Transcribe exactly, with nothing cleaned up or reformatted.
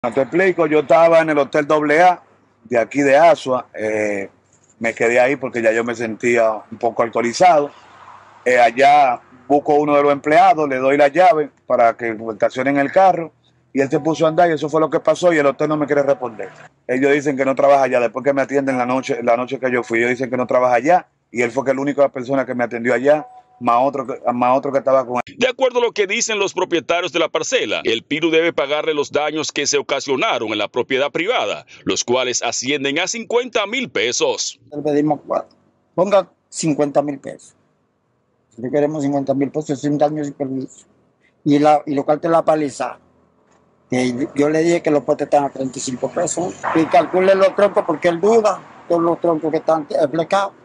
No te explico, yo estaba en el Hotel Doble A de aquí de Asua, eh, me quedé ahí porque ya yo me sentía un poco alcoholizado. Eh, allá busco uno de los empleados, le doy la llave para que estacionen el carro y él se puso a andar y eso fue lo que pasó y el hotel no me quiere responder. Ellos dicen que no trabaja allá, después que me atienden la noche, la noche que yo fui, ellos dicen que no trabaja allá y él fue que la única persona que me atendió allá, más otro, más otro que estaba con él. De acuerdo a lo que dicen los propietarios de la parcela, el Piru debe pagarle los daños que se ocasionaron en la propiedad privada, los cuales ascienden a cincuenta mil pesos. Le pedimos cuatro. Ponga cincuenta mil pesos. Si le queremos cincuenta mil pesos, es un daño sin permiso. Y, la, y lo que la paliza. Que yo le dije que los potes están a treinta y cinco pesos. Y calcule los troncos porque él duda. Todos los troncos que están flecados.